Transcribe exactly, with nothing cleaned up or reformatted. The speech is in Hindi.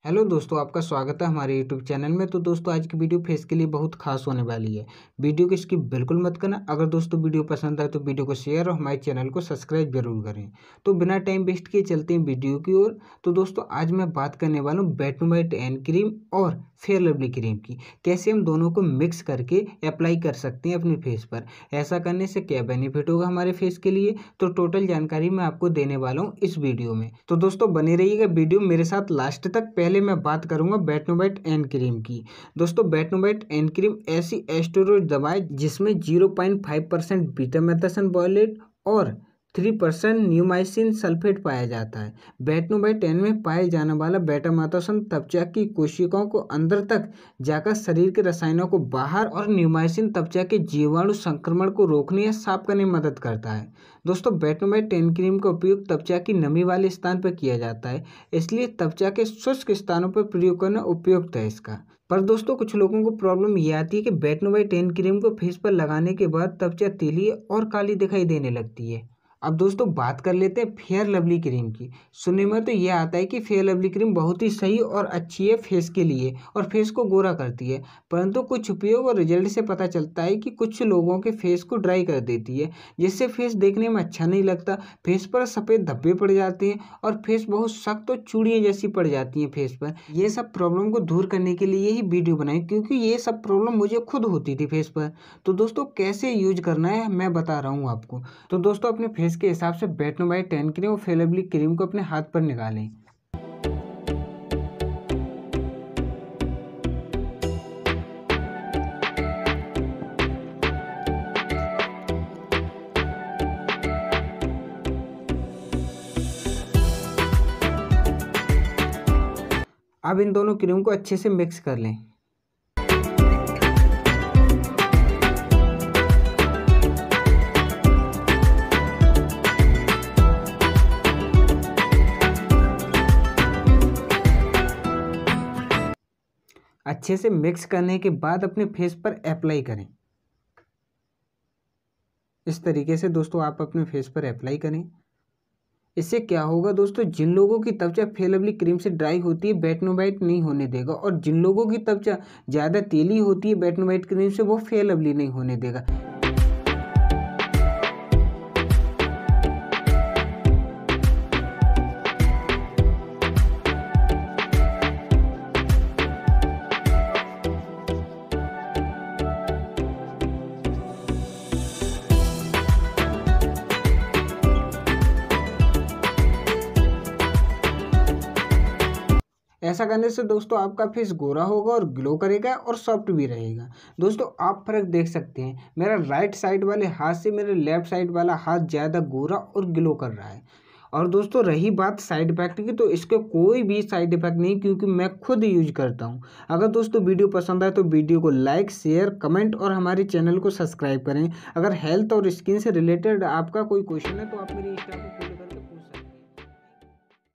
हेलो दोस्तों, आपका स्वागत है हमारे यूट्यूब चैनल में। तो दोस्तों, आज की वीडियो फेस के लिए बहुत खास होने वाली है। वीडियो को स्किप बिल्कुल मत करना। अगर दोस्तों वीडियो पसंद आए तो वीडियो को शेयर और हमारे चैनल को सब्सक्राइब जरूर करें। तो बिना टाइम वेस्ट किए चलते हैं वीडियो की ओर। तो दोस्तों, आज मैं बात करने वाला हूँ बेटनोवेट एन क्रीम और फेयर लवली क्रीम की, कैसे हम दोनों को मिक्स करके अप्लाई कर सकते हैं अपने फेस पर। ऐसा करने से क्या बेनिफिट होगा हमारे फेस के लिए, तो टोटल जानकारी मैं आपको देने वाला हूँ इस वीडियो में। तो दोस्तों, बने रहिएगा वीडियो मेरे साथ लास्ट तक। पहले मैं बात करूंगा बेटनोवेट एन क्रीम की। दोस्तों, बेटनोवेट एन क्रीम ऐसी एस्टेरॉइड दवा है जिसमें zero point five percent betamethasone valerate और थ्री परसेंट न्यूमाइसिन सल्फेट पाया जाता है। बेटनोवेट एन में पाए जाने वाला बेटामेथासन त्वचा की कोशिकाओं को अंदर तक जाकर शरीर के रसायनों को बाहर और न्यूमाइसिन त्वचा के जीवाणु संक्रमण को रोकने या साफ करने में मदद करता है। दोस्तों, बेटनोवेट एन क्रीम का उपयोग त्वचा की नमी वाले स्थान पर किया जाता है, इसलिए त्वचा के शुष्क स्थानों पर प्रयोग करना उपयुक्त है इसका। पर दोस्तों, कुछ लोगों को प्रॉब्लम ये आती है कि बेटनोवेट एन क्रीम को फेस पर लगाने के बाद त्वचा तेली और काली दिखाई देने लगती है। अब दोस्तों, बात कर लेते हैं फेयर लवली क्रीम की। सुनने में तो यह आता है कि फेयर लवली क्रीम बहुत ही सही और अच्छी है फेस के लिए और फेस को गोरा करती है, परंतु कुछ उपयोग और रिजल्ट से पता चलता है कि कुछ लोगों के फेस को ड्राई कर देती है, जिससे फेस देखने में अच्छा नहीं लगता। फेस पर सफ़ेद धब्बे पड़ जाते हैं और फेस बहुत सख्त और चूड़ियाँ जैसी पड़ जाती हैं फेस पर। ये सब प्रॉब्लम को दूर करने के लिए ही वीडियो बनाई, क्योंकि ये सब प्रॉब्लम मुझे खुद होती थी फेस पर। तो दोस्तों, कैसे यूज करना है मैं बता रहा हूँ आपको। तो दोस्तों, अपने फेस के हिसाब से बेटनोवेट एन क्रीम और फेयर लवली क्रीम को अपने हाथ पर निकालें। अब इन दोनों क्रीम को अच्छे से मिक्स कर लें। अच्छे से मिक्स करने के बाद अपने फेस पर अप्लाई करें। इस तरीके से दोस्तों आप अपने फेस पर अप्लाई करें। इससे क्या होगा दोस्तों, जिन लोगों की त्वचा फेयर लवली क्रीम से ड्राई होती है बेटनोवेट नहीं होने देगा, और जिन लोगों की त्वचा ज़्यादा तेली होती है बेटनोवेट क्रीम से, वो फेयर लवली नहीं होने देगा। ऐसा करने से दोस्तों आपका फेस गोरा होगा और ग्लो करेगा और सॉफ्ट भी रहेगा। दोस्तों, आप फर्क देख सकते हैं, मेरा राइट साइड वाले हाथ से मेरे लेफ्ट साइड वाला हाथ ज़्यादा गोरा और ग्लो कर रहा है। और दोस्तों, रही बात साइड इफेक्ट की, तो इसके कोई भी साइड इफेक्ट नहीं, क्योंकि मैं खुद यूज करता हूं। अगर दोस्तों वीडियो पसंद आए तो वीडियो को लाइक, शेयर, कमेंट और हमारे चैनल को सब्सक्राइब करें। अगर हेल्थ और स्किन से रिलेटेड आपका कोई क्वेश्चन है तो आप मेरे इंस्टा को